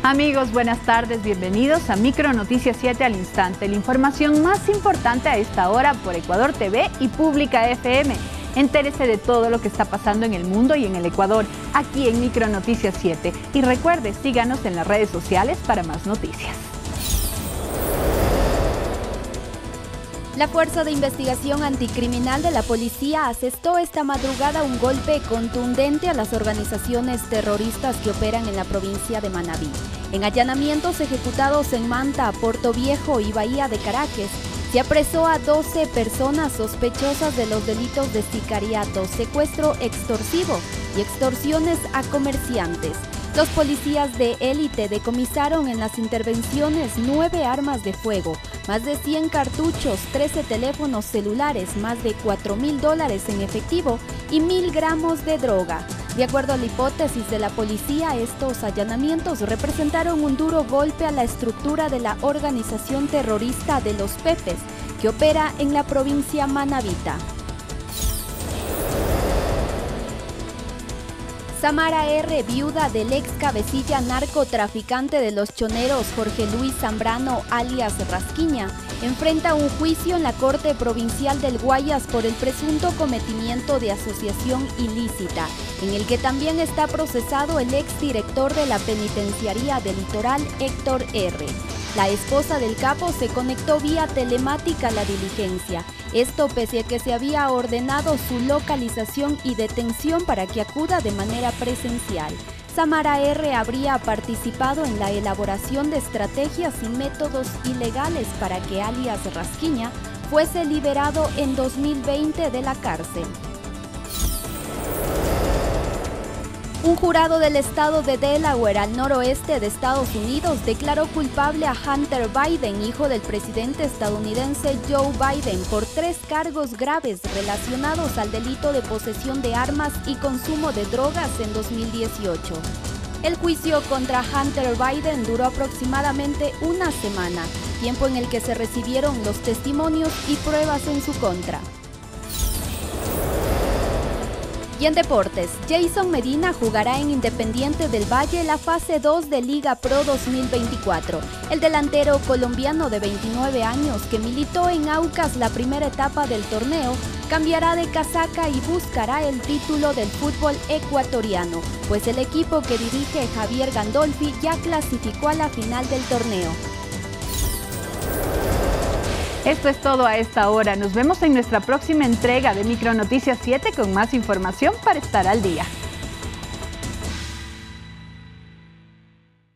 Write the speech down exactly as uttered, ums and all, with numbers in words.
Amigos, buenas tardes, bienvenidos a Micro Noticias siete al instante, la información más importante a esta hora por Ecuador T V y Pública F M. Entérese de todo lo que está pasando en el mundo y en el Ecuador, aquí en Micro Noticias siete. Y recuerde, síganos en las redes sociales para más noticias. La Fuerza de Investigación Anticriminal de la Policía asestó esta madrugada un golpe contundente a las organizaciones terroristas que operan en la provincia de Manabí. En allanamientos ejecutados en Manta, Puerto Viejo y Bahía de Caracas, se apresó a doce personas sospechosas de los delitos de sicariato, secuestro extorsivo y extorsiones a comerciantes. Los policías de élite decomisaron en las intervenciones nueve armas de fuego, más de cien cartuchos, trece teléfonos celulares, más de cuatro mil dólares en efectivo y mil gramos de droga. De acuerdo a la hipótesis de la policía, estos allanamientos representaron un duro golpe a la estructura de la organización terrorista de los Pepes, que opera en la provincia manabita. Samara R., viuda del ex cabecilla narcotraficante de los choneros Jorge Luis Zambrano, alias Rasquiña, enfrenta un juicio en la Corte Provincial del Guayas por el presunto cometimiento de asociación ilícita, en el que también está procesado el exdirector de la Penitenciaría del Litoral, Héctor R. La esposa del capo se conectó vía telemática a la diligencia. Esto pese a que se había ordenado su localización y detención para que acuda de manera presencial. Samara R. habría participado en la elaboración de estrategias y métodos ilegales para que alias Rasquiña fuese liberado en dos mil veinte de la cárcel. Un jurado del estado de Delaware, al noroeste de Estados Unidos, declaró culpable a Hunter Biden, hijo del presidente estadounidense Joe Biden, por tres cargos graves relacionados al delito de posesión de armas y consumo de drogas en dos mil dieciocho. El juicio contra Hunter Biden duró aproximadamente una semana, tiempo en el que se recibieron los testimonios y pruebas en su contra. Y en deportes, Jason Medina jugará en Independiente del Valle la fase dos de Liga Pro dos mil veinticuatro. El delantero colombiano de veintinueve años, que militó en Aucas la primera etapa del torneo, cambiará de casaca y buscará el título del fútbol ecuatoriano, pues el equipo que dirige Javier Gandolfi ya clasificó a la final del torneo. Esto es todo a esta hora. Nos vemos en nuestra próxima entrega de Micro Noticias siete con más información para estar al día.